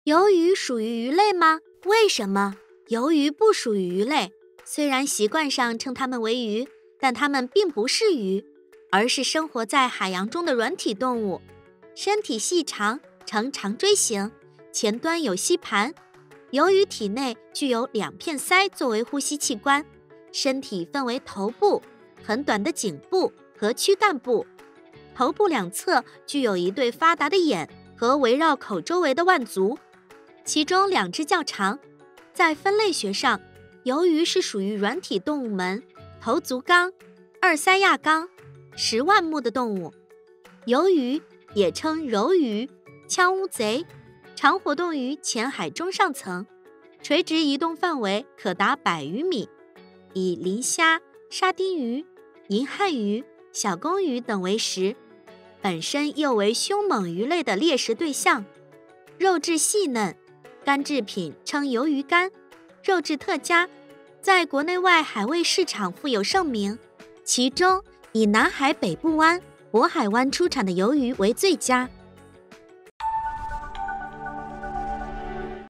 鱿鱼属于鱼类吗？为什么？鱿鱼不属于鱼类，虽然习惯上称它们为鱼，但它们并不是鱼，而是生活在海洋中的软体动物。身体细长，呈长锥形，前端有吸盘。鱿鱼体内具有2片鳃作为呼吸器官，身体分为头部、很短的颈部和躯干部。头部两侧具有一对发达的眼和围绕口周围的腕足，其中2只较长。在分类学上，鱿鱼是属于软体动物门头足纲二鳃亚纲10腕目的动物。鱿鱼也称柔鱼、枪乌贼，常活动于浅海中上层，垂直移动范围可达100余米，以磷虾、沙丁鱼、银汉鱼、小公鱼等为食，本身又为凶猛鱼类的猎食对象。肉质细嫩，干制品称鱿鱼干，肉质特佳，在国内外海味市场富有盛名，其中以南海北部湾、渤海湾出产的鱿鱼为最佳。